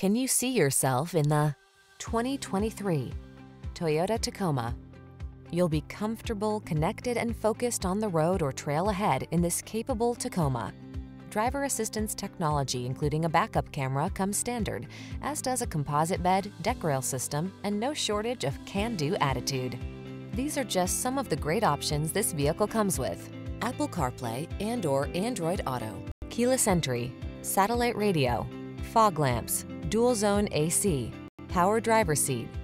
Can you see yourself in the 2023 Toyota Tacoma? You'll be comfortable, connected, and focused on the road or trail ahead in this capable Tacoma. Driver assistance technology, including a backup camera, comes standard, as does a composite bed, deck rail system, and no shortage of can-do attitude. These are just some of the great options this vehicle comes with: Apple CarPlay and/or Android Auto, keyless entry, satellite radio, fog lamps, dual zone AC, power driver seat,